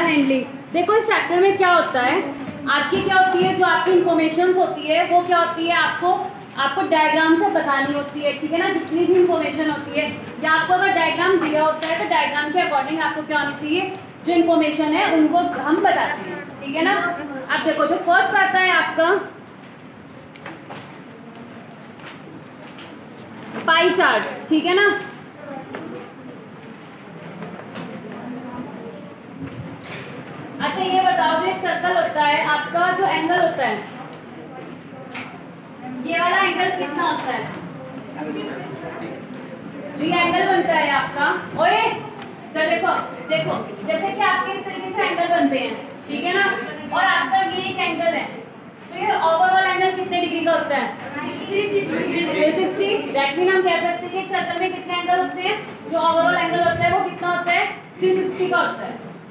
Handling. देखो इस sector में क्या होता है, आपकी क्या होती है, जो आपकी इंफॉर्मेशन होती है वो क्या होती है, आपको डायग्राम से बतानी होती है, ठीक है ना। जितनी भी इंफॉर्मेशन होती है, या आपको अगर डायग्राम दिया होता है तो डायग्राम के अकॉर्डिंग आपको क्या होनी चाहिए, जो इंफॉर्मेशन है उनको हम बताते हैं, ठीक है ना। अब देखो जो फर्स्ट आता है आपका पाई चार्ट, ठीक है ना। अच्छा ये बताओ, जो एक सर्कल होता है आपका, जो एंगल होता है, ये वाला एंगल कितना होता है, जो ये एंगल बनता है आपका, ओए तो देखो जैसे कि आपके इस तरीके से एंगल बनते हैं, ठीक है ना, और आपका ये एक एंगल है, तो ये ओवरऑल एंगल कितने डिग्री का होता है, 360। दैट मीन हम कह सकते हैं कि एक सर्कल में कितने एंगल होते हैं, जो ओवरऑल एंगल होता है वो कितना होता है, 360 का होता है।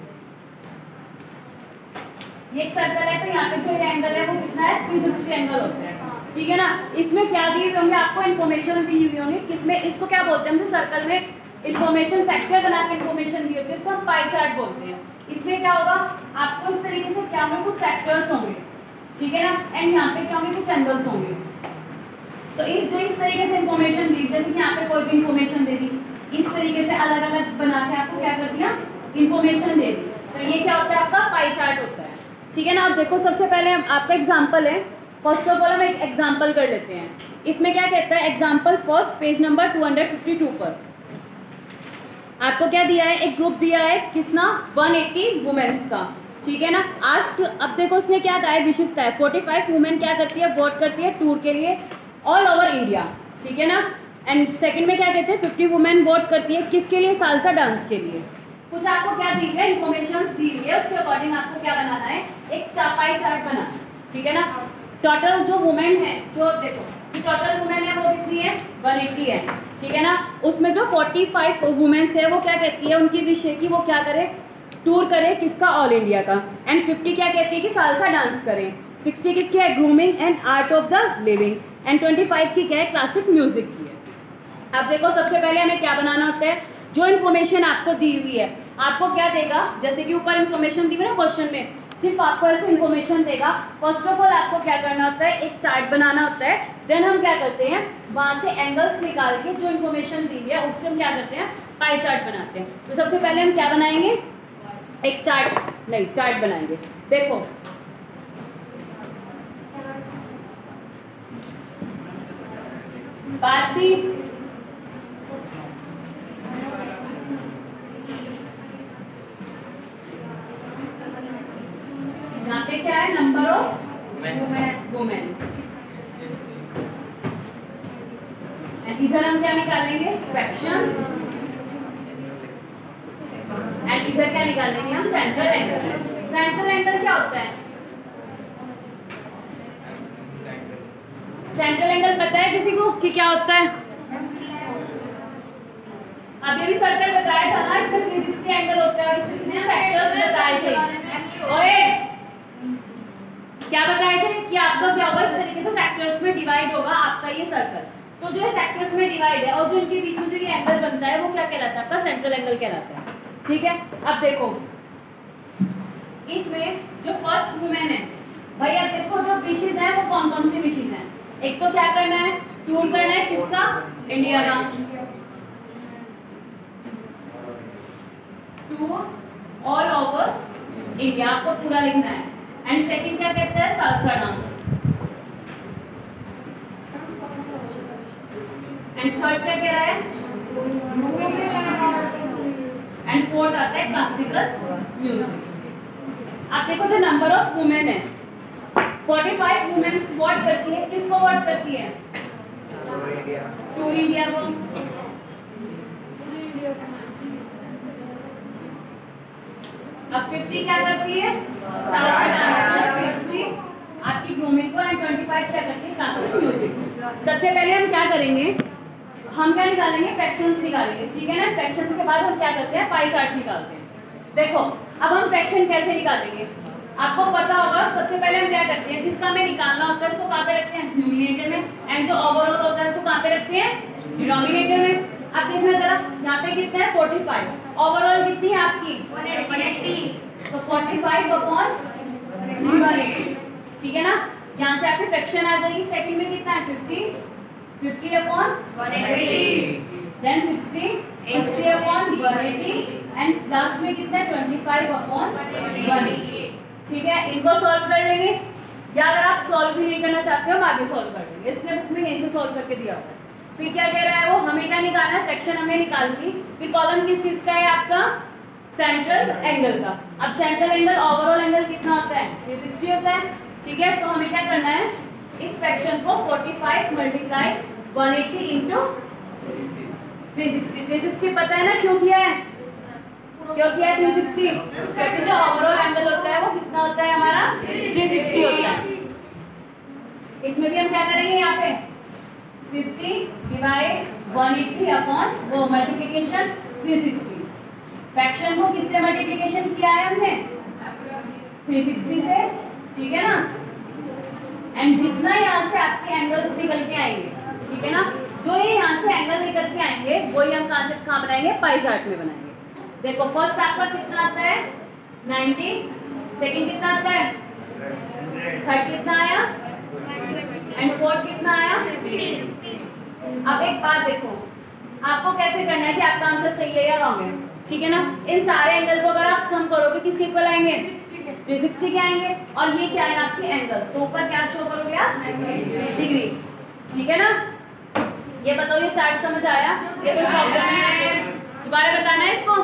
ये एक सर्कल है तो यहाँ पे जो एंगल है वो कितना है, 360 एंगल होता है, ठीक है ना। इसमें क्या दिए हुए होंगे आपको, इन्फॉर्मेशन दी हुई होंगी, किसमें, इसको क्या बोलते हैं हम, सर्कल में इन्फॉर्मेशन सेक्टर बना के इन्फॉर्मेशन दी होती है, इसको हम पाई चार्ट बोलते हैं। इसमें क्या होगा, आपको इस तरीके से क्या होंगे, कुछ सेक्टर्स होंगे, ठीक है ना, एंड यहाँ पे क्या होंगे, कुछ एंगल्स होंगे। तो इस तरीके से इन्फॉर्मेशन दी, जैसे कि यहाँ पे कोई भी इन्फॉर्मेशन दे दी, इस तरीके से अलग अलग बना के आपको क्या कर दिया, इन्फॉर्मेशन दे दी, तो ये क्या होता है, आपका पाई चार्ट होता है, ठीक है ना। अब देखो सबसे पहले आपका एग्जाम्पल है, फर्स्ट ऑफ ऑल हम एक एग्जाम्पल कर लेते हैं। इसमें क्या कहता है, एग्जाम्पल फर्स्ट, पेज नंबर 252 पर आपको क्या दिया है, एक ग्रुप दिया है, किसना, 180 वुमेन्स का, ठीक है ना। आज अब देखो उसने क्या कहा है, विशेष का है, 45 वुमेन क्या करती है, वोट करती है टूर के लिए ऑल ओवर इंडिया, ठीक है ना। एंड सेकंड में क्या कहते हैं, 50 वुमेन वोट करती है किसके लिए, सालसा डांस के लिए। कुछ आपको क्या दी है, इन्फॉर्मेशन दी हुई है, उसके अकॉर्डिंग आपको क्या बनाना है, एक पाई चार्ट बनाना, ठीक है ना। टोटल जो वुमेन है, जो देखो टोटल वुमेन है वो कितनी है, 180 है, ठीक है ना। उसमें जो 45 वुमेन्स है वो क्या कहती है, उनकी विषय की वो क्या करे, टूर करे, किसका, ऑल इंडिया का। एंड 50 क्या कहती है कि सालसा डांस करें, 60 किसकी है, grooming and art of the living, and 25 की क्या है, क्लासिक म्यूजिक की है। अब देखो सबसे पहले हमें क्या बनाना होता है, जो इन्फॉर्मेशन आपको दी हुई है, आपको क्या देगा, जैसे कि ऊपर इन्फॉर्मेशन दी हुई है ना क्वेश्चन में, सिर्फ आपको ऐसे इन्फॉर्मेशन देगा। फर्स्ट ऑफ ऑल आपको क्या करना होता है, एक चार्ट बनाना होता है, देन हम क्या करते हैं, वहाँ से एंगल्स निकाल के जो इन्फॉर्मेशन दी हुई है उससे हम क्या करते हैं, पाई चार्ट बनाते हैं। तो सबसे पहले हम क्या बनाएंगे, एक चार्ट बनाएंगे। देखो बाती यहाँ पे क्या है, नंबर ऑफ वुमेन, एंड इधर हम क्या निकालेंगे, फ्रैक्शन, एंड इधर क्या निकालेंगे हम, सेंट्रल एंगल। सेंट्रल एंगल क्या होता है, सेंट्रल एंगल पता है किसी को कि क्या होता है, अभी भी सर्कल बताया था ना, इसमें 360 एंगल होता है, और इसमें सेक्टर्स बताए थे। ओए क्या बताए थे कि आपका क्या होगा, इस तरीके से सेक्टर्स में डिवाइड होगा आपका ये सर्कल। तो जो सेक्टर्स में डिवाइड है और जो इनके बीच में जो ये एंगल बनता है वो क्या कहलाता है, आपका सेंट्रल एंगल कहलाता है, ठीक है। अब देखो इसमें जो फर्स्ट वुमेन है, भैया देखो जो विशेष है वो कौन कौन सी विशेष हैं, एक तो क्या करना है, टूर करना है, किसका, इंडिया का, टूर ऑल ओवर इंडिया, आपको पूरा लिखना है। एंड सेकंड क्या कहता है, सालसा डांस, एंड थर्ड क्या कह रहा है, एंड फोर्थ आता है क्लासिकल म्यूजिक। आप देखो जो नंबर ऑफ वुमेन है, 45 वुमेन्स वोट करती है, किसको वोट करती है, टूर इंडिया को। अब 50 क्या करती है, सालसा डांस, 60 आपकी ग्रूमिंग को, एंड 25 क्या करती है, क्लासिक म्यूजिक। सबसे पहले हम क्या करेंगे, हम क्या निकालेंगे, फ्रैक्शंस निकालेंगे, ठीक है ना। फ्रैक्शंस के बाद हम क्या करते हैं, पाई चार्ट निकालते हैं। देखो अब हम फ्रैक्शन कैसे निकालेंगे, आपको पता होगा। सबसे पहले हम क्या करते हैं, जिसका हमें निकालना होता है उसको कहाँ पे रखते हैं, न्यूमरेटर में, एंड जो ओवरऑल होता है उसको कहाँ पे रखते हैं, डिनोमिनेटर में। अब देखना जरा, यहाँ पे कितना है, 45, ओवरऑल कितनी है आपकी, 180। तो 45 अपॉन 180, ठीक है ना। यहाँ से आपकी फ्रैक्शन आ जाएगी, सेकंड में कितना है 50 upon 180, then 60 upon 180 and last में कितना है 25 अपॉन 180, ठीक है। इनको सॉल्व कर लेंगे, या अगर आप सॉल्व भी नहीं करना चाहते हो हम आगे सॉल्व कर लेंगे, इसने बुक में यहीं से सॉल्व करके दिया हुआ है। फिर क्या कह रहा है वो, हमें क्या निकालना है, फ्रैक्शन हमने निकाल ली। फिर कॉलम किस चीज का है आपका, सेंट्रल एंगल का। अब सेंट्रल एंगल ओवरऑल एंगल कितना होता है 360 होता है, ठीक है। तो हमें क्या करना है, इस फ्रैक्शन को 45 मल्टीप्लाई 180 इंटू 360 पता है ना क्यों किया है, क्यों किया है 360, क्योंकि जो ओवरऑल एंगल होता है वो कितना होता है हमारा 360 होता है। इसमें भी हम क्या करेंगे, यहाँ पे 50 डिवाइड 180 अपॉन वो मल्टीप्लिकेशन 360। फ्रैक्शन को किससे मल्टीप्लिकेशन किया है हमने 360 से, ठीक है ना। एंड जितना यहाँ से आपके एंगल्स निकल के आएंगे, ठीक है ना, जो ये यहाँ से एंगल निकल के आएंगे वही हम कहाँ बनाएंगे, पाई चार्ट में बनाएंगे। देखो फर्स्ट आपका कितना आता है 90, सेकंड कितना आता है 30 कितना आया एंड फोर्थ कितना आया 3। अब एक बात देखो, आपको कैसे करना है कि आपका आंसर सही है या रॉन्ग है, ठीक है ना। इन सारे एंगल को अगर आप सम करोगे किसके इक्वल आएंगे 360 के आएंगे, और ये क्या है आपकी एंगल, तो ऊपर क्या शो करोगे आप डिग्री, ठीक है ना। ये बताओ ये चार्ट समझ आया, ये कोई प्रॉब्लम है, दोबारा बताना है इसको।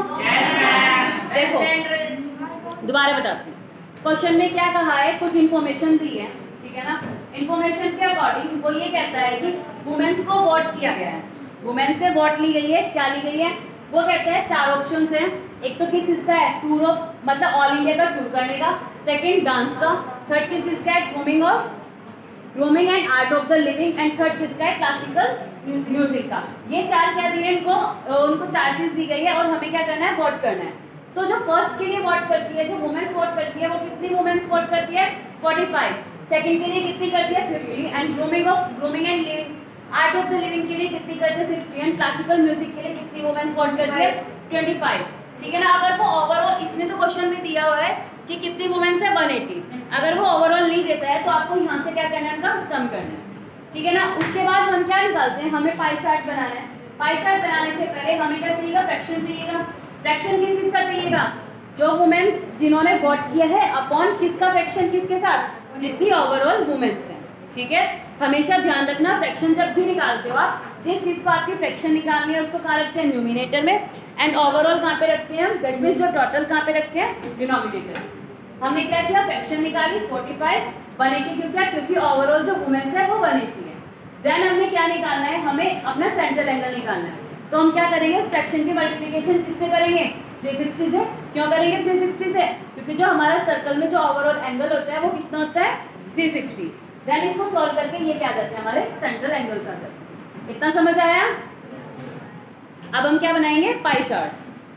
देखो दोबारा बताती हूँ, क्वेश्चन में क्या कहा है, कुछ इन्फॉर्मेशन दी है, ठीक है ना। इन्फॉर्मेशन के अकॉर्डिंग वो ये कहता है कि वुमेन्स को वोट किया गया है, वुमेन से वोट ली गई है, क्या ली गई है, वो कहते हैं 4 ऑप्शन हैं। एक तो किस चीज का है, टूर ऑफ मतलब ऑल इंडिया का टूर करने का, सेकंड डांस का, थर्ड किस चीज का है, grooming and art of the living, and third किसका है, क्लासिकल म्यूजिक का। ये 4 क्या दिए इनको, उनको 4 चीज दी गई है और हमें क्या करना है, वोट करना है। तो जो फर्स्ट के लिए वोट करती है, जो वुमेन्स वोट करती है, वो कितनी वुमेन्स वोट करती है 45, सेकंड के लिए कितनी करती है 50, and grooming and living art of the living के लिए कितनी करती है 60, एंड क्लासिकल म्यूजिक के लिए कितनी वुमेन्स वोट करती है 25, ठीक है ना। अगर वो ओवरऑल, इसने तो क्वेश्चन में दिया हुआ है कि कितनी वुमेन्स है 180, अगर वो ओवरऑल नहीं देता है तो आपको यहाँ से क्या करना है, उनका सम करना है, ठीक है ना। उसके बाद हम क्या निकालते हैं, हमें पाई चार्ट बनाना है। पाई चार्ट बनाने से पहले हमें क्या चाहिएगा, फ्रैक्शन चाहिएगा। फ्रैक्शन किस चीज का चाहिएगा, जो वुमेन्स जिन्होंने वोट किया है अपॉन किसका फ्रैक्शन, किसके साथ, जितनी ओवरऑल वुमेन्स हैं, ठीक है। हमेशा ध्यान रखना, फ्रैक्शन जब भी निकालते हो आप, जिस चीज को आपकी फ्रैक्शन निकालनी है उसको कहाँ रखते हैं, न्यूमिनेटर में, एंड ओवरऑल कहाँ पे रखते हैं, दैट मींस जो टोटल कहाँ पे रखते हैं, डिनोमिनेटर। हमने क्या किया, फ्रैक्शन निकाली 45 180, क्यों किया, क्योंकि ओवरऑल जो वुमेन्स है वो 180 है। देन हमने क्या निकालना है, हमें अपना सेंट्रल एंगल निकालना है। तो हम क्या करेंगे, फ्रैक्शन की मल्टीप्लिकेशन किससे करेंगे, 360 से। क्यों करेंगे 360 से, क्योंकि जो हमारा सर्कल में जो ओवरऑल एंगल होता है वो कितना होता है 360। देन इसको सॉल्व करके ये क्या आ जाते हैं, हमारे सेंट्रल एंगल्स आ जाते हैं। इतना समझ आया। अब हम क्या बनाएंगे, पाई चार्ट।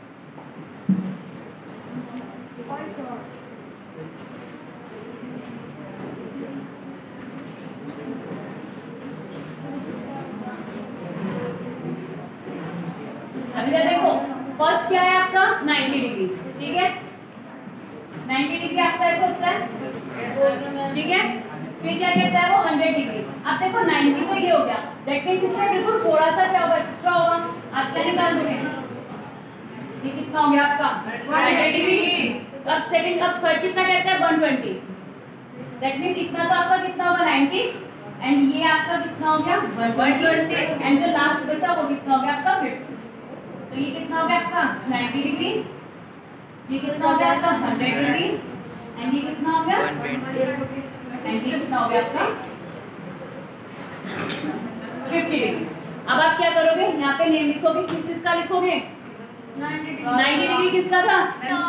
अभी देखो फर्स्ट क्या है आपका 90 डिग्री, ठीक है, 90 डिग्री आपका ऐसे होता है, ठीक है। फिर क्या कहता है वो 100 डिग्री। अब देखो 90 तो ये हो गया, दैट मींस इससे बिल्कुल थोड़ा सा क्या होगा, एक्स्ट्रा होगा। आप क्या निकाल दोगे, ये कितना हो गया आपका 100 डिग्री। अब सेकंड, अब थर्ड कितना कहता है 120, दैट मींस इतना तो आपका कितना होगा 90, एंड ये आपका कितना हो गया 120, एंड जो लास्ट बचा वो कितना हो गया आपका 50। तो ये कितना हो गया आपका 90 डिग्री, ये कितना हो गया आपका 100 डिग्री, एंड ये कितना हो गया 120, एंड ये कितना हो गया आपका 50 डिग्री। अब आप क्या करोगे, यहाँ पे नेम लिखोगे, किस चीज का लिखोगे, 90 डिग्री किसका था,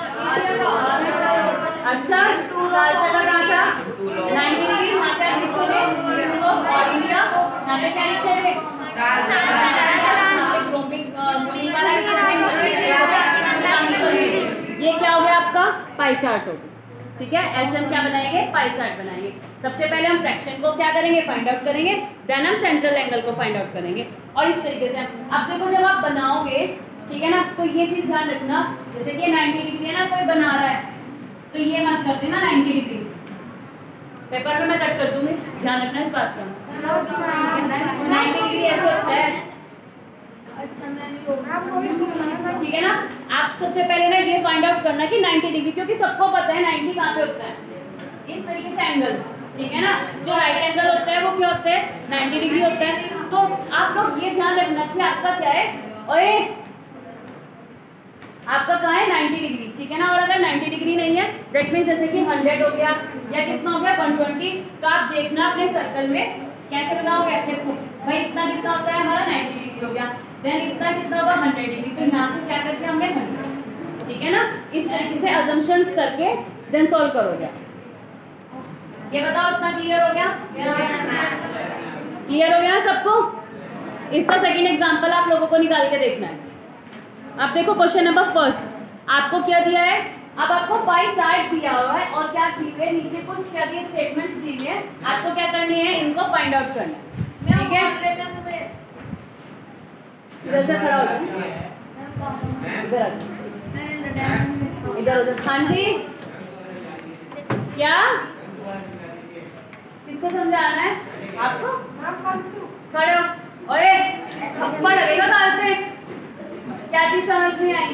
अच्छा खालसा का कहाँ था 90 डिग्री। यहाँ पे आप लिखोगे ऑल इंडिया, यहाँ पे क्या लिखोगे, ये क्या हो गया आपका पाई चार्ट हो गया, ठीक है। ऐसे हम क्या बनाएंगे, पाई चार्ट बनाएंगे। सबसे पहले हम फ्रैक्शन को क्या करेंगे, फाइंड आउट करेंगे, देन हम सेंट्रल एंगल को फाइंड आउट करेंगे, और इस तरीके से। अब देखो जब आप बनाओगे, ठीक है ना, तो ये चीज ध्यान रखना, जैसे कि 90 डिग्री है ना, कोई बना रहा है, तो ये मत कर देना 90 डिग्री, पेपर में मैं कट कर दूंगी, ध्यान रखना इस बात का। 90 डिग्री ऐसे होता है, ठीक है ना। आप सबसे पहले ना ये फाइंड आउट करना कि 90 डिग्री, क्योंकि सबको पता है 90 कहाँ पे होता है, इस तरीके से एंगल, ठीक है ना। जो राइट एंगल होता है वो क्या होता है, 90 डिग्री होता है। तो आप लोग ये ध्यान रखना कि आपका क्या है, ओए आपका कहाँ है 90 डिग्री, ठीक है ना। और अगर 90 डिग्री नहीं है दैट मीन्स जैसे कि 100 हो गया या कितना हो गया 120, तो आप देखना अपने सर्कल में कैसे बनाओगे। देखो भाई इतना कितना होता है हमारा 90 डिग्री हो गया, देन इतना कितना होगा 100 डिग्री, तो यहाँ से क्या करके हमने 100, ठीक है ना। इस तरीके से अजम्पशंस करके देन सॉल्व करोगे। ये बताओ इतना क्लियर हो गया, क्लियर हो गया ना सबको। इसका सेकंड एग्जांपल आप लोगों को निकाल के देखना है। अब देखो क्वेश्चन नंबर फर्स्ट, आपको क्या दिया है, अब आपको पाई चार्ट दिया हुआ है और क्या दिए हुए नीचे कुछ क्या दिए स्टेटमेंट्स दिए हैं, आपको क्या करनी है, इनको फाइंड आउट करना है, ठीक है। इधर से खड़ा हो जाओ, इधर आ जाओ, इधर उधर। हाँ जी क्या किसको समझाना है आपको, खड़े हो, ओए थप्पड़ लगेगा गाल पे, क्या चीज समझ नहीं आई,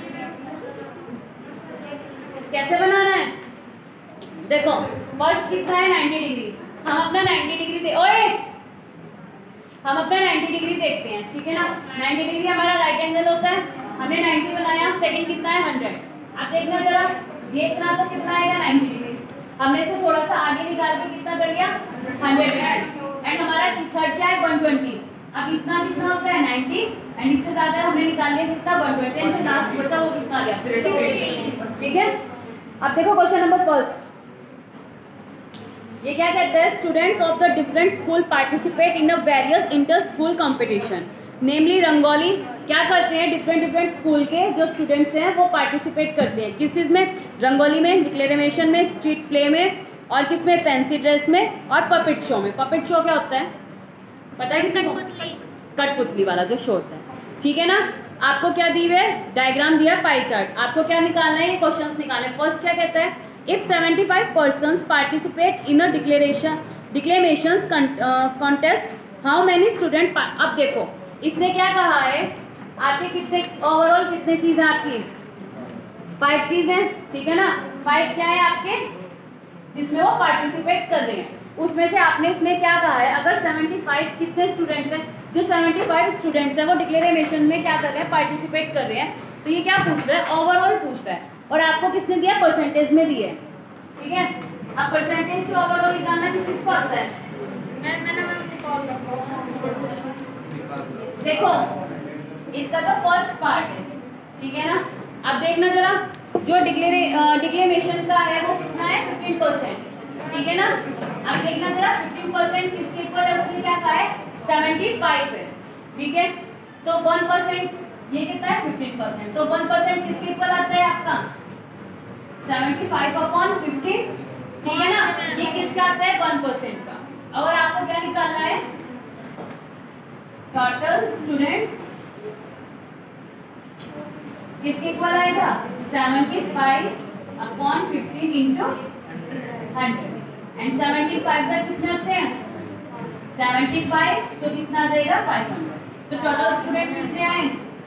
कैसे बनाना है। देखो फर्स्ट कितना है 90 डिग्री, हम अपना 90 डिग्री दे, ओए हम अपना 90 डिग्री देखते हैं, ठीक है ना। 90 डिग्री हमारा राइट एंगल होता है, हमने 90 बनाया, सेकंड कितना है 100। अब देखना जरा ये इतना तो कितना आएगा 90 डिग्री, हमने इसे थोड़ा सा आगे निकाल के कितना कर लिया 100 डिग्री, एंड हमारा थर्ड क्या है 120। अब इतना कितना होता है 90 एंड इससे ज्यादा हमने निकाल लिया कितना 120, एंड जो लास्ट बचा वो कितना आ गया, ठीक है। अब देखो क्वेश्चन नंबर फर्स्ट, ये क्या कहता है, students of the different school participate in a various inter school competition, namely rangoli. क्या करते हैं, डिफरेंट स्कूल के जो स्टूडेंट्स हैं वो पार्टिसिपेट करते हैं, किस चीज़ में, रंगोली में, डिक्लेरेशन में, स्ट्रीट प्ले में, और किस में, फैंसी ड्रेस में, और पपेट शो में। पपेट शो क्या होता है पता है किसी को, कठपुतली वाला जो शो होता है, ठीक है ना। आपको क्या दी है, डायग्राम दिया, पाई चार्ट, आपको क्या निकालना है, ये क्वेश्चंस निकालने। फर्स्ट क्या कहता है, if 75 persons participate in a declamations contest how many student. अब देखो इसने क्या कहा है, आपके कितने ओवरऑल कितने चीज है आपकी 5 चीज है, ठीक है ना। 5 क्या है आपके जिसमें वो पार्टिसिपेट कर रहे हैं, उसमें से आपने इसमें क्या कहा है, अगर 75 कितने स्टूडेंट्स हैं, जो 75 स्टूडेंट्स हैं वो डिक्लेरेशन में क्या कर रहे हैं, पार्टिसिपेट कर रहे हैं, तो ये क्या पूछ रहा है, ओवरऑल पूछ रहा है, और आपको किसने दिया, परसेंटेज में दिए, ठीक है। अब परसेंटेज से ओवरऑल निकालना किसको आता है, देखो इसका जो फर्स्ट पार्ट है, ठीक है ना। अब देखना जरा जो डिक्लेमेशन का है वो कितना है 15%, ठीक है ना। अब देखना जरा 15% किसके इक्वल है, उसने क्या कहा है 75 है, ठीक है। तो 1% ये कितना है 15%, तो 1% किसके इक्वल आता है आपका 75/15, ठीक है ना। ये किसका आता है 1% का, और आपको क्या निकालना है, टोटल स्टूडेंट्स किसके इक्वल आएगा 75/15 इंटू 100, एंड 75 से कितने होते हैं 75, तो कितना आ जाएगा 500। तो टोटल स्टूडेंट कितने आए,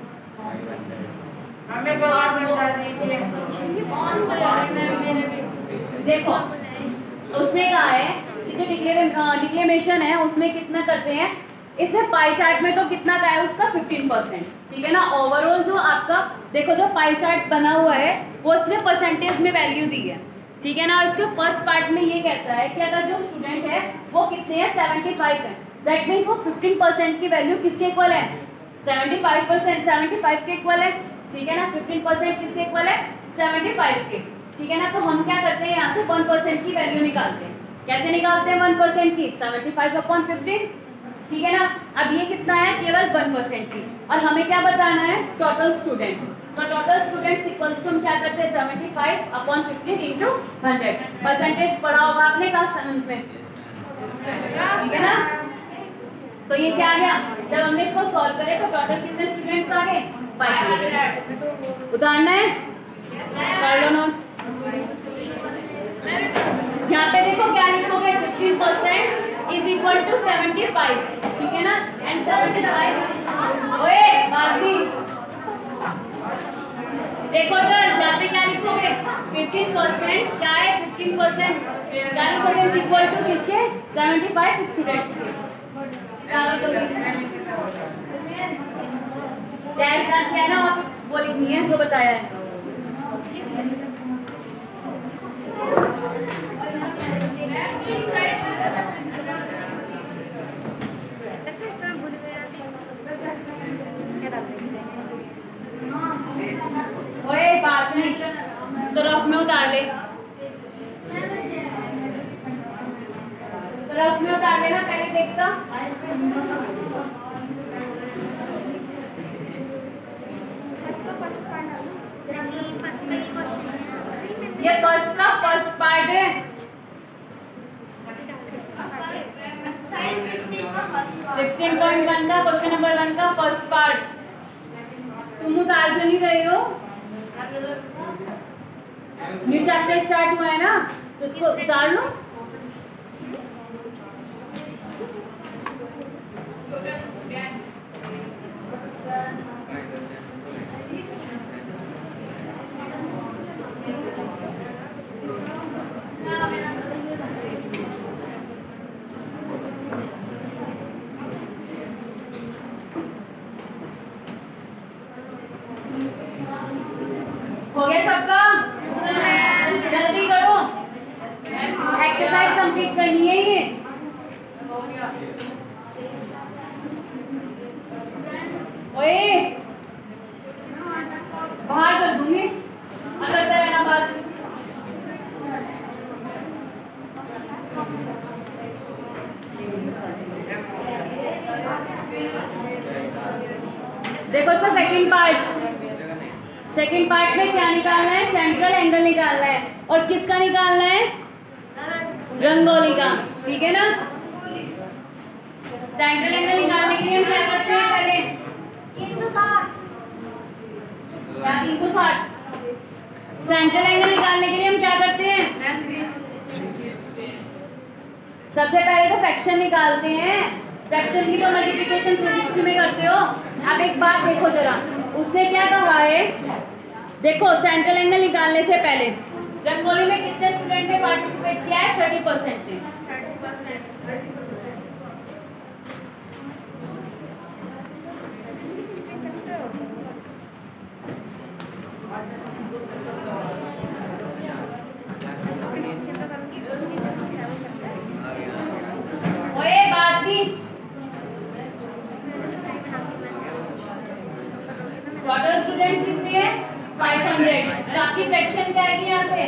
देखो उसने कहा है कि जो डिक्लेमेशन है उसमें कितना करते हैं, इसमें पाई चार्ट में तो कितना का है उसका 15%, ठीक है ना। ओवरऑल जो आपका देखो जो पाई चार्ट बना हुआ है वो उसने परसेंटेज में वैल्यू दी है, ठीक है ना। और इसके फर्स्ट पार्ट में ये कहता है कि अगर जो स्टूडेंट है वो कितने हैं 75 है, दैट मीन्स वो 15% की वैल्यू किसके इक्वल है 75 के इक्वल है, ठीक है ना। 15% किसके इक्वल है 75 के, ठीक है ना। तो हम क्या करते हैं यहाँ से 1% की वैल्यू निकालते हैं, कैसे निकालते हैं 1% की 75/15, ठीक है ना। अब ये कितना है केवल 1% की, और हमें क्या बताना है टोटल स्टूडेंट्स, तो टोटल स्टूडेंट्स इक्वल्स टू हम क्या करते हैं 75/15 इंटू 100, परसेंटेज पढ़ा होगा आपने क्लास 7 में, ठीक है ना। तो ये क्या आ गया, जब हमने इसको सॉल्व करे तो टोटल कितने स्टूडेंट्स आ गए 500। उतारना है कर लो नोट। यहाँ पे देखो क्या लिखोगे, 15% इज इक्वल टू 75, ठीक है ना, एंड 75 ओए बादी देखो इधर, यहाँ पे क्या लिखोगे, 15% क्या है, 15% क्या लिखोगे इज इक्वल टू किसके, 75 स्टूडेंट्स के, क्या लिखोगे, डैश डाल किया ना, और वो लिखनी है जो बताया है। ओए बात नहीं तो रफ में उतार ले, तो रफ में उतार लेना, पहले देखता ये फर्स्ट का फर्स्ट पार्ट है, 16.1 का क्वेश्चन नंबर 1 का फर्स्ट पार्ट, तुम उतार क्यों नहीं रहे हो, न्यू चैप्टर स्टार्ट हुआ है ना, तो उसको उतार लो। हो गया सबका, जल्दी करो, एक्सरसाइज कंप्लीट करनी है ये। ओए बाहर कर दूंगी अगर तेरा ना बात। देखो इसका सेकंड पार्ट में क्या निकालना है, सेंट्रल एंगल निकालना है, और किसका निकालना है, रंगोली का, ठीक है ना। सेंट्रल एंगल निकालने के लिए हम क्या करते हैं, पहले 360 सेंट्रल एंगल निकालने के लिए हम क्या करते हैं, सबसे पहले तो फ्रैक्शन निकालते हैं, फ्रैक्शन की तो मल्टीप्लिकेशन 360 में करते हो। अब एक बात देखो जरा, उसने क्या कहा है, देखो सेंट्रल एंगल निकालने से पहले रंगोली में कितने स्टूडेंट ने पार्टिसिपेट किया है, 30% ने। ओए बात नहीं, टोटल स्टूडेंट्स कितने हैं, 500, और आपकी फ्रैक्शन क्या आएगी यहाँ से,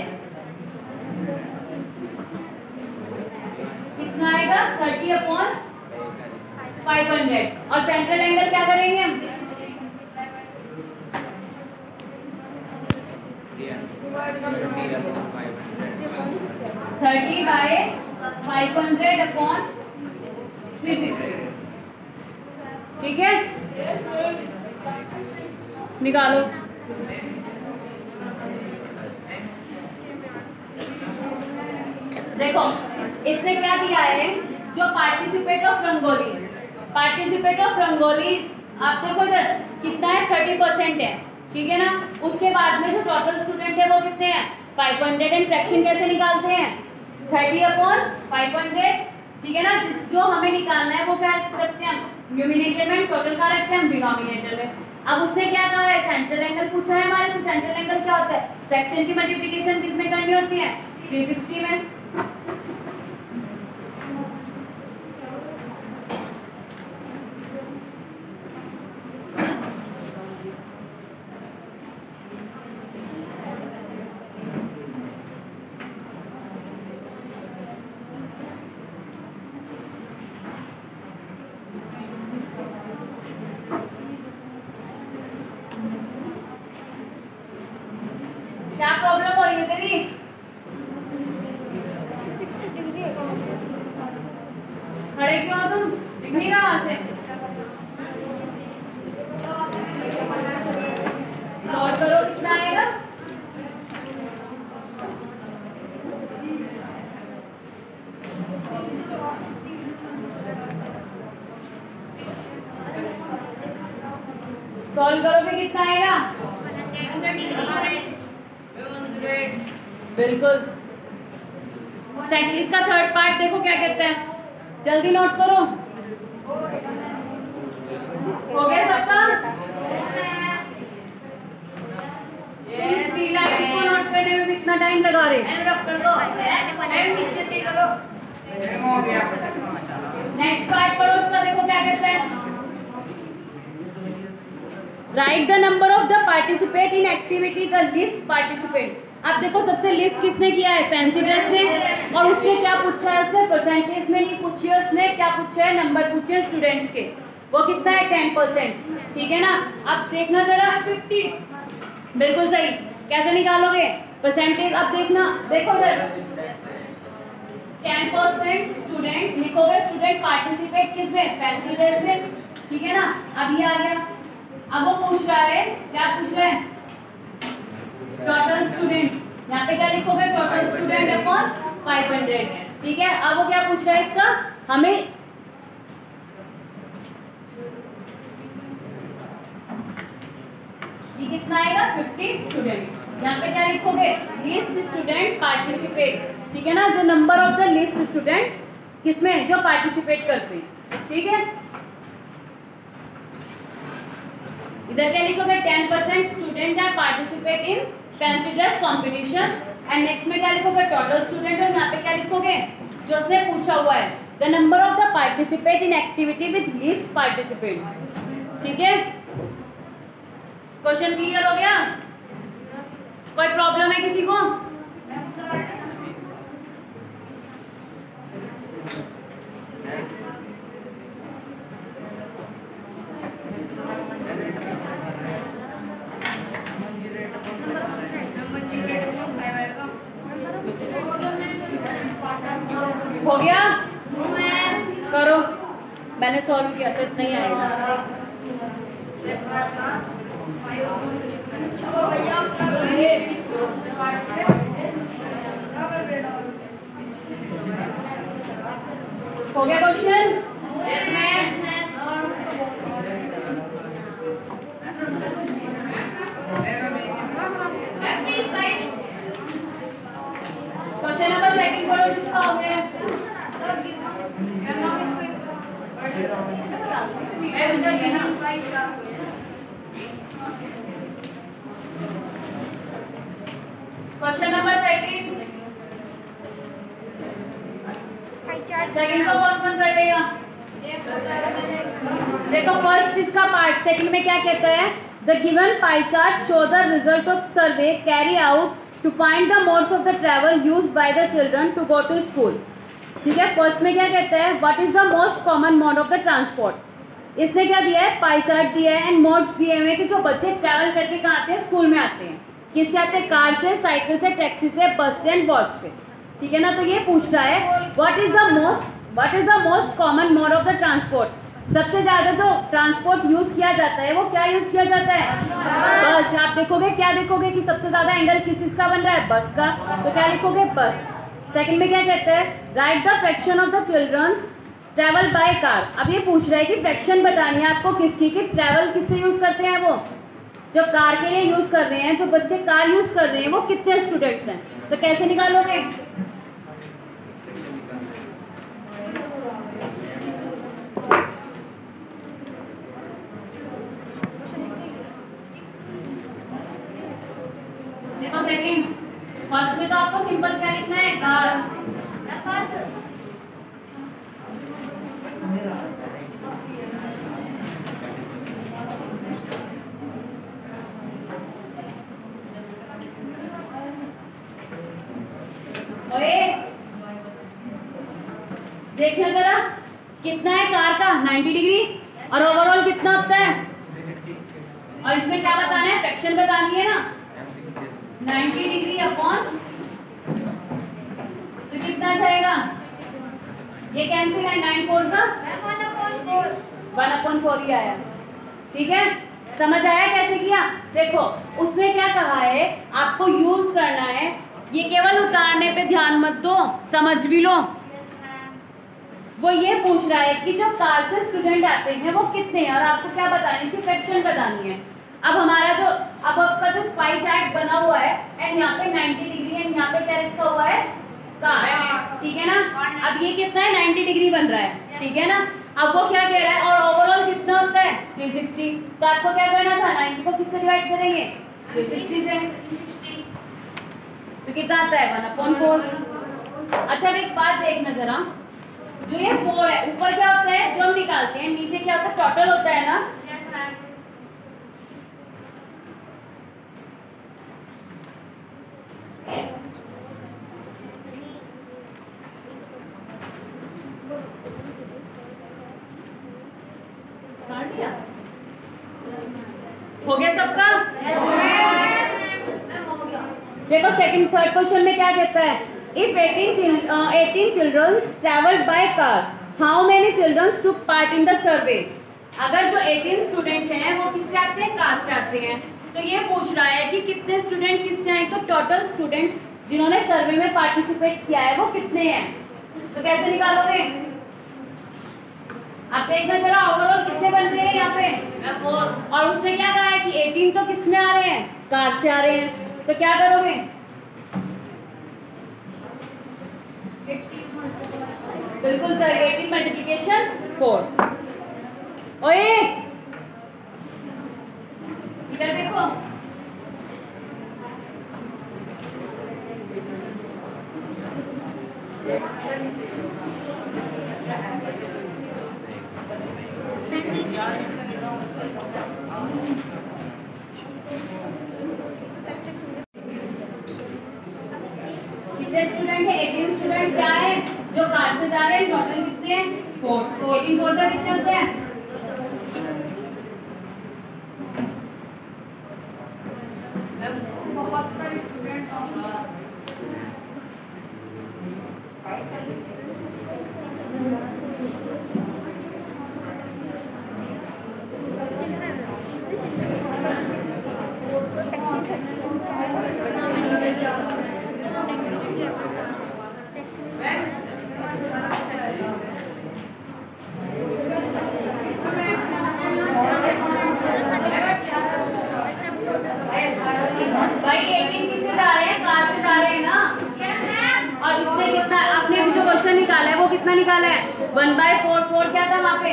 कितना आएगा, 30/500, और सेंट्रल एंगल क्या करेंगे हम, 30/500/360, ठीक है, निकालो। देखो इसने क्या दिया है, जो पार्टिसिपेट ऑफ रंगोली आप देखो इधर कितना है, 30% है, ठीक है ना। उसके बाद में जो टोटल स्टूडेंट है वो कितने हैं, 500, एंड फ्रैक्शन कैसे निकालते हैं, 30/500, ठीक है ना। जो हमें निकालना है वो क्या रखते हैं, न्यूमिनेटर में, टोटल का रखते हैं हम डिनोमिनेटर में। अब उसने क्या कहा है, सेंट्रल एंगल पूछा है हमारे से, सेंट्रल एंगल क्या होता है, फ्रैक्शन की मल्टीप्लिकेशन किस में करनी होती है, 360 में। क्या प्रॉब्लम हो रही है तेरी, 60 डिग्री खड़े क्यों हो तुम, दिख नहीं रहा वहां से, सॉल्व करो, कितना आएगा, सॉल्व करोगे कितना आएगा? 100। बिल्कुल। इसका थर्ड पार्ट देखो क्या कहते हैं, जल्दी नोट करो। हो गया सबका? इसको नोट करने में कितना टाइम लगा रहे? कर दो नीचे से करो। नेक्स्ट पार्ट पढ़ो, उसका देखो क्या कहते हैं। Right the number of the participate in activity, the least participate. अब देखो सबसे लिस्ट किसने किया है? फैंसी ड्रेस ने। और उसने क्या पूछा है? उसने परसेंटेज में नहीं पूछी है, उसने क्या पूछा है? नंबर पूछे हैं स्टूडेंट्स के। वो कितना है? 10%। ठीक है ना? अब देखना जरा 50। बिल्कुल सही। कैसे निकालोगे परसेंटेज? अब देखना, देखो जरा 10% स्टूडेंट लिखोगे, स्टूडेंट पार्टिसिपेट किसमें? फैंसी ड्रेस में। ठीक है ना? अब ये आ गया। अब वो पूछ रहा है, क्या पूछ रहे हैं? Total student. यहाँ पे क्या लिखोगे? Total student upon 500। ठीक है। अब वो क्या पूछ रहा है इसका? हमें ये कितना आएगा? 50 स्टूडेंट्स। यहाँ पे क्या लिखोगे? Least student participate. ठीक है ना? जो number of the least student किसमें? जो पार्टिसिपेट करते हैं। ठीक है। इधर क्या लिखोगे? 10% student are participate in fancy dress competition. And next में क्या लिखोगे? Total student. और यहाँ पे क्या लिखोगे? जो उसने पूछा हुआ है, the number of the participate in activity with least participate. ठीक है। क्वेश्चन क्लियर हो गया? कोई प्रॉब्लम है किसी को? हो गया? करो। मैंने सॉल्व किया तो इतना ही आएगा। हो गया question? Yes ma'am. Question number second पढ़ो, जिसका हो गया। क्वेश्चन नंबर सेकंड को कौन कौन कर देगा? देखो फर्स्ट इसका पार्ट, सेकंड में क्या कहता है? The given pie chart show the result of survey carry out to find the modes of the travel used by the children to go to school. ठीक है। फर्स्ट में क्या कहता है? What is the most common mode of the transport. इसने क्या दिया है? पाई चार्ट दिया है एंड मोड्स दिए हुए कि जो बच्चे ट्रैवल करके कहाँ आते हैं? स्कूल में आते हैं। किससे आते हैं? कार से, साइकिल से, टैक्सी से, बस से एंड वॉक से। ठीक है ना? तो ये पूछ रहा है what is the most common mode of the transport. सबसे ज्यादा जो ट्रांसपोर्ट यूज किया जाता है वो क्या यूज किया जाता है? बस। आप देखोगे, क्या देखोगे कि सबसे ज्यादा एंगल किस का बन रहा है? बस का। तो क्या लिखोगे? बस। सेकंड में क्या कहते हैं? Right the fraction of the childrens travel by car. अब ये पूछ रहा है कि फ्रैक्शन बतानी है आपको किसकी, कि ट्रैवल किससे यूज करते हैं? वो जो कार के लिए यूज कर रहे हैं, जो बच्चे कार यूज कर रहे हैं, वो कितने स्टूडेंट्स हैं? तो कैसे निकालोगे? देखो सेकंड, फर्स्ट में तो आपको सिंपल क्या लिखना है? कार। देखना जरा कितना है कार का? 90 डिग्री। और ओवरऑल कितना होता है? और इसमें क्या बताना है? फ्रैक्शन बतानी है ना। 90 डिग्री अपॉन, तो कितना जाएगा? ये कैंसिल है। 9 4 सा 1/4 ही आया। ठीक है। समझ आया कैसे किया? देखो उसने क्या कहा है, आपको यूज करना है। ये केवल उतारने पे ध्यान मत दो, समझ भी लो। वो ये पूछ रहा है कि जो कार से स्टूडेंट आते हैं वो कितने हैं, और आपको क्या बतानी है, इसकी फ्रैक्शन बतानी है। अब हमारा जो अब आपका जो पाई चार्ट बना हुआ है एंड यहाँ पे 90 डिग्री है, यहाँ पे क्या लिखा हुआ है कार, ठीक है ना। अब ये कितना है 90 डिग्री बन रहा है, ठीक है ना। अब वो क्या कह रहा है और ओवरऑल कितना होता है 360, तो आपको क्या करना था 90 को किससे डिवाइड करेंगे 360 से, तो कितना आता है 1/4। अच्छा एक बात देखना जरा, जो ये 4 है ऊपर क्या होता है जो हम निकालते हैं, नीचे क्या होता है टोटल होता है ना। हो गया सबका? देखो सेकंड थर्ड क्वेश्चन में क्या कहता है, if 18 children travelled by car, how many children took part in the survey. अगर जो 18 स्टूडेंट हैं वो किससे आते हैं, कार से आते हैं, तो ये पूछ रहा है कि कितने स्टूडेंट किससे आए, तो टोटल स्टूडेंट जिन्होंने सर्वे में पार्टिसिपेट किया है वो कितने हैं, तो कैसे निकालोगे आप देखना जरा, ओवरऑल कितने बन रहे हैं यहाँ पे 4, और उसने क्या कहा है कि 18 तो किस में आ रहे हैं, कार से आ रहे हैं, तो क्या करोगे बिल्कुल सर 18 मल्टीप्लिकेशन 4। ओए इधर देखो, कितने स्टूडेंट है 18 स्टूडेंट क्या है जो कार से जा रहे हैं, टोटल कितने हैं 4, 18 4 से कितने होते हैं भाई 18 किससे जा रहे हैं, कार से जा रहे हैं ना, और इसने कितना आपने जो क्वेश्चन निकाला है वो कितना निकाला है 1/4, 4 क्या था वहां पे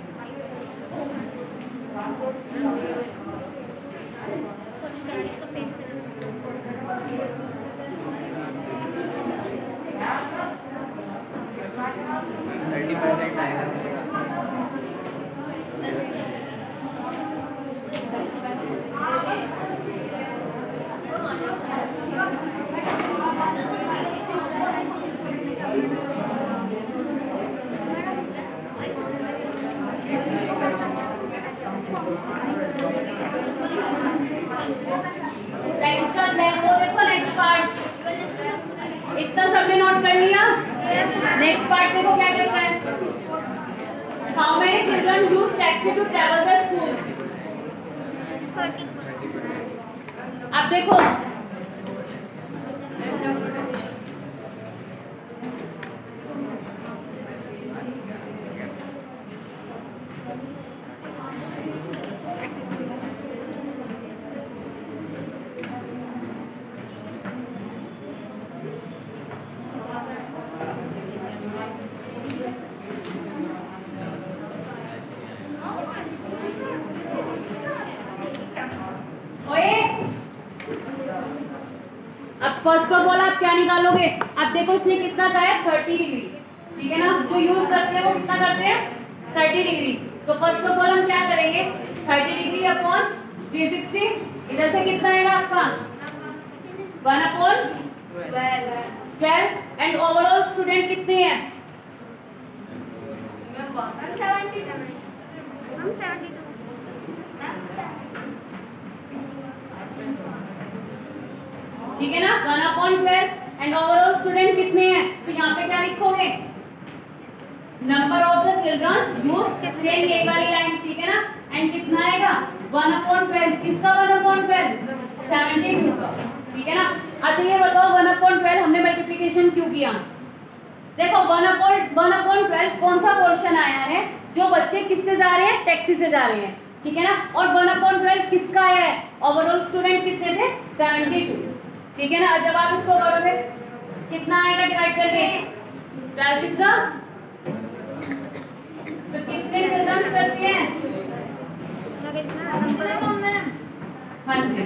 इतना सबने नोट कर लिया। नेक्स्ट पार्ट देखो क्या कहता है, how many children use taxi to travel the school. अब देखो फर्स्ट ऑफ ऑल आप क्या निकालोगे, अब देखो इसने कितना कहा है 30 डिग्री, ठीक है ना, जो यूज करते हैं वो कितना करते हैं 30 डिग्री। तो फर्स्ट ऑफ ऑल हम क्या करेंगे 30 डिग्री अपॉन 360, इधर से कितना आएगा आपका 1/12, एंड ओवरऑल स्टूडेंट कितने हैं 72। ठीक है ना 1/12, एंड ओवरऑल स्टूडेंट कितने हैं, तो यहाँ पे क्या लिखोगे number of the childrens use, same ये वाली लाइन, ठीक है ना, एंड कितना आएगा 1/12, किसका 1/12 72 का, ठीक है ना। अच्छा ये बताओ 1/12 हमने मल्टीप्लिकेशन क्यों किया, देखो 1/12 कौन सा पोर्शन आया है, जो बच्चे किससे जा रहे हैं, टैक्सी से जा रहे हैं, ठीक है ना। और 1/12 किसका है, ओवरऑल स्टूडेंट कितने थे, 72, ठीक है ना। जब आप इसको करोगे कितना आएगा डिवाइड करके, 12 6 तो कितने चिल्ड्रन करते हैं, हाँ जी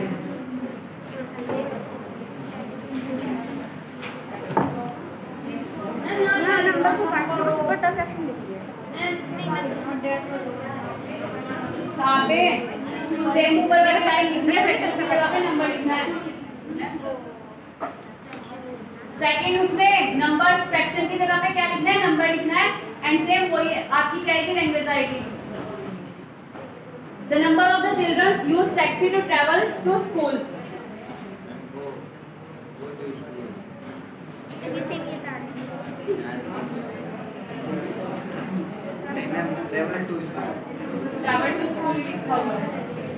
कहाँ पे, सेम ऊपर वाले लाइन लिखनी है, फ्रैक्शन की जगह पे नंबर लिखना है। सेकंड उसमें नंबर, फ्रैक्शन की जगह पे क्या लिखना है, नंबर लिखना है। एंड सेम वही आपकी क्या आएगी, लैंग्वेज आएगी। The number of the children use taxi to travel to school. Travel to school लिखा हुआ है।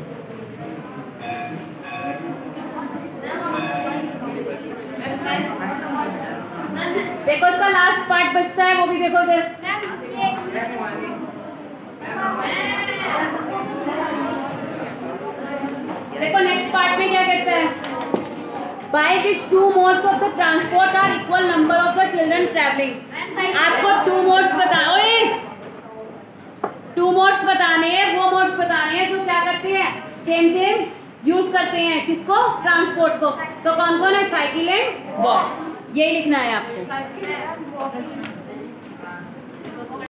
देखो इसका लास्ट पार्ट बचता है, वो भी देखो इधर। देखो नेक्स्ट पार्ट में क्या कहता है, by which 2 modes of the transport are equal number of the children travelling. आपको 2 मोड्स बताओ, 2 मोड्स बताने हैं, वो मोड्स बताने हैं जो क्या करते हैं, सेम यूज करते हैं, किसको, ट्रांसपोर्ट को। तो कौन कौन है, साइकिल एंड वॉक, यही लिखना है आपको।